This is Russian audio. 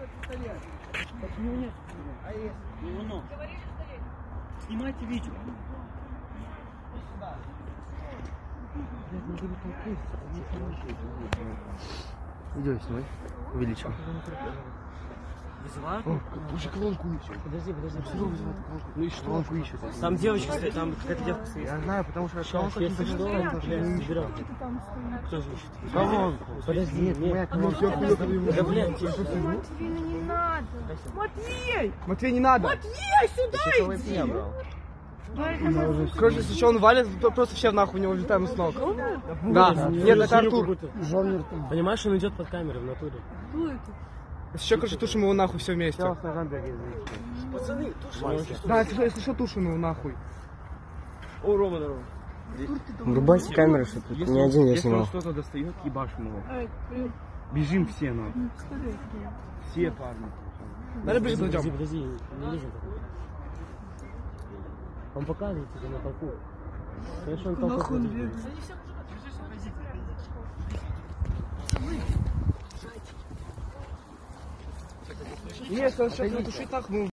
Почему нет? А если? Ну. Снимайте видео. Видео снимай. Увеличим. Вызывают? Уже колонку ищут. Подожди. Ну и что? Колонку ищут. Там девочка стоит, там какая-то девка стоит. Я знаю, потому что колонку Если не что, берем. Кто же ищет? колонку. Подожди, Нет, моя колонка. Да, блядь, тише. Матвей, ну не надо. Матвей! Матвей, не надо. Матвей, сюда иди! Короче, если что, он валит, то просто все нахуй, у него летаем с ног. Да, нет, это Артур. Понимаешь, он идет под камерой в натуре. Если что, короче, тушим его нахуй все вместе. Пацаны, тушим. Да, если что, тушим его нахуй. О, Рома, здорово. Врубайте камеру, чтобы тут не один я снимал. Если он что-то достает, ебашим его. Бежим все, нахуй. Все парни. Надо ближе зайдем. Подожди, не лезем. Он показывает тебе на толпу. Конечно, он толпу смотрит. Нет, если он сейчас затушит нахуй, мы